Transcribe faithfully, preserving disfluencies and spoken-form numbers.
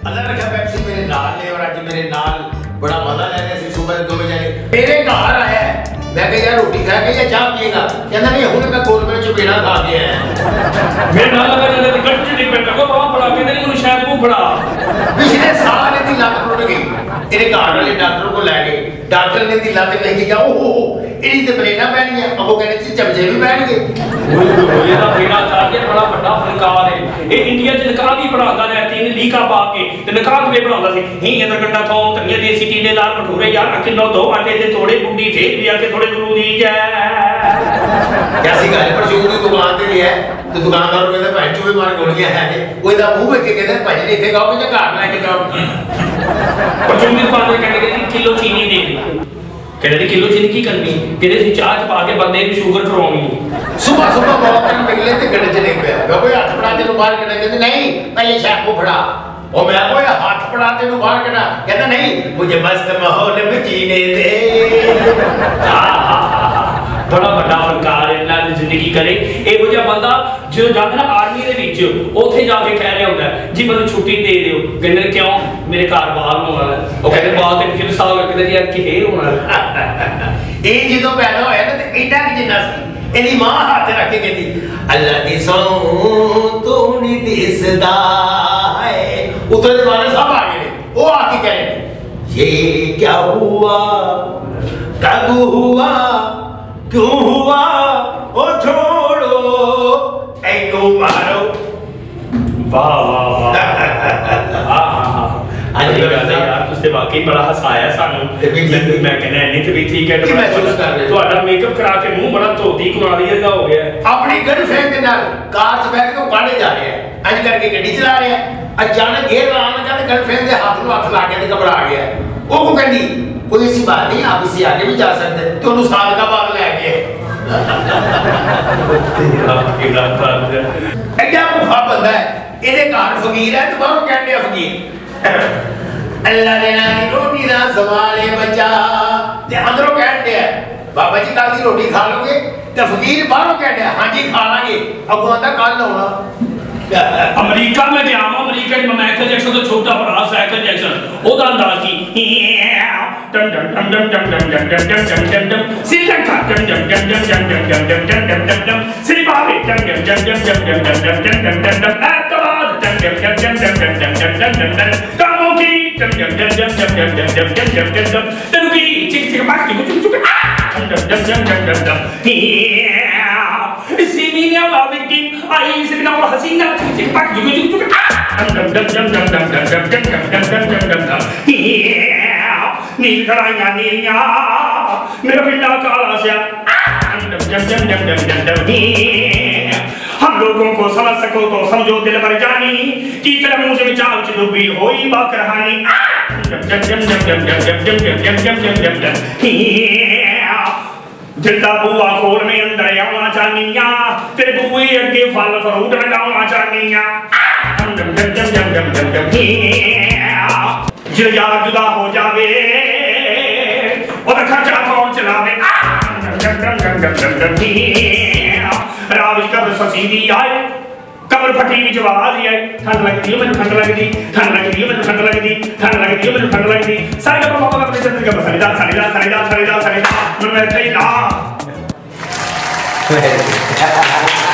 अल्लाह रखा पेप्सी मेरे नाल ने और आज मेरे नाल बड़ा मजा ले रहे सी सुबह दो बजे मेरे घर आया मैं कह यार रोटी खा के या चाह पिएगा कहता नहीं हुन मैं कोल में चपेड़ा खा के आया मेरे नाल लगा जंदे ते गट च डिपेंड को बाबा बड़ा कहंदे नहीं उन्हें शैम्पू फड़ा पिछले साल दी लत टूट गई तेरे घर वाले डॉक्टर को ले गए डॉक्टर ने दी लत देख के ओहो इहदी ते ब्रेना पैनी है अगो कहने सी चमचे भी पैणगे ओए दा बेड़ा चार्जर बड़ा बड़ा फनकार है ए इंडिया च निकाह भी पढ़ांदा है तीन लीका पा के ते निकाह भी पढ़ांदा सी ही अंदर गंडा थो धनिया देसी टीले लाल भटूरे यार किलो दो आटे ते थोड़े बुड्डी फेर भी आके थोड़े गुरु दी जय कैसी गल पर जो दी दुकान ते है तो दुकानदार कहंदा भाई चूहे मार गोलियां है ने कोई दा मुंह वेख के कहंदा भाई ने इथे गाओ कि घर लेके जाओ पर जो मेरे पास कहंदे कि किलो चीनी दे दे कहते किलो चीनी की करनी कहते सी चाह च पा के बंदे की शुगर करवानी सुबह सुबह बहुत कर निकले ते गड़ च नहीं पे मैं कोई हाथ फड़ा के बाहर कढ़ा कहते नहीं पहले शैम्पू फड़ा और मैं कोई हाथ फड़ा के बाहर कढ़ा कहता नहीं मुझे मस्त माहौल में जीने दे बड़ा बड़ा फनकार इन्ना दी जिंदगी करे एहो जिहा बंदा जो जांदा ना आर्मी दे विच ओथे जाके कह रहा होंदा जी मैनूं छुट्टी दे दिओ कहंदे क्यों मेरे घर बाल होने वाला ओ कहंदे बाल ते पिछले साल कहंदे यार कि हे होना ए जदों पैदा होया ना ते एडा कि जिन्ना सी एदी मां हाथ रख के कहंदी अल्लाह दी सौ तू नहीं दिसदा है उतरे वाले सब आ गए ओ आके कह रहे ये क्या हुआ कब हुआ क्यों हुआ ओ छोड़ो एनो मारो वाह वाह वाह आज यार तुझसे वाकई बड़ा हसाया सानू मैं कहना नहीं तो भी ठीक है तो महसूस कर रहे ਤੁਹਾਡਾ मेकअप करा के मुंह बड़ा धोती कुनाली जैसा हो गया अपनी गर्लफ्रेंड के नाल कार च बैठ के काढ़े जा रहे हैं अंज करके गड्डी चला रहे हैं अचानक गेयर लाने लगा तो गर्लफ्रेंड के हाथ में हाथ ला के घबरा गया वो को कहनी कोई ऐसी बात नहीं आप इससे आगे भी जा सकते हैं तो अनुसार का बाल ले गए एडा भूखा बंदा है ਇਹਦੇ ਘਰ ਫਕੀਰ ਹੈ ਤੇ ਬਾਹਰੋਂ ਕਹਿੰਦੇ ਆ ਫਕੀਰ ਅੱਲਾ ਦੇ ਨਾਂ ਦੀ ਰੋਟੀ ਦਾ ਸਵਾਲ ਹੈ ਬੱਚਾ ਤੇ ਅੰਦਰੋਂ ਕਹਿੰਦੇ ਆ ਬਾਬਾ ਜੀ ਕੱਲ ਦੀ ਰੋਟੀ ਖਾ ਲੋਗੇ ਤੇ ਫਕੀਰ ਬਾਹਰੋਂ ਕਹਿੰਦੇ ਆ ਹਾਂਜੀ ਖਾ ਲਾਂਗੇ ਅੱਗੋਂ ਆਂਦਾ ਕੱਲ ਆਉਣਾ अमेरिका में गया हूं अमेरिका में माइकल जैक्सन का छोटा भरा साइकिल जैक्सन ओदा अंदाज की डम डम डम डम डम डम डम डम डम डम डम डम श्रीलंका डम डम डम डम डम डम डम डम डम डम डम डम जिम्बाब्वे डम डम डम डम डम डम डम डम डम डम डम हैदराबाद डम डम डम डम डम डम डम डम डम डम कामोकी डम डम डम डम डम डम डम डम डम डम डम डम तनुकी चिक चिक बाक चिक चिक चिक डम डम डम डम डम डम सीमिया वाविकी आई सिना और हसीना चिक चिक बाक चिक चिक चिक डम डम डम डम डम डम डम डम डम डम डम डम डम नील कराया नीलिया मेरा पिंडा काला से डम डम डम डम डम डम डम हम लोगों को समझ सको तो समझो दिल भर जानी की तरह मुझे विचार च डूबी होई बाक रहानी डम डम डम डम डम डम डम डम डम डम डम डम जिंदा बुआ खोल में अंदर आना चाहनिया तेरे बुए अगे फल फ्रूट लगाना चाहनिया डम डम डम डम डम डम डम जिल यार जुदा हो जावे और खर्चा कौन चलावे डम डम डम डम डम डम राज कब ससीदी आए कमर फटी विच आवाज आई ठंड लगदी है मैनू ठंड लगदी ठंड लगदी है मैनू ठंड लगदी ठंड लगदी है मैनू ठंड लगदी सारे का पापा अपने चंद्र का सरीदा सरीदा सरीदा सरीदा सरीदा मैं कहता ही ना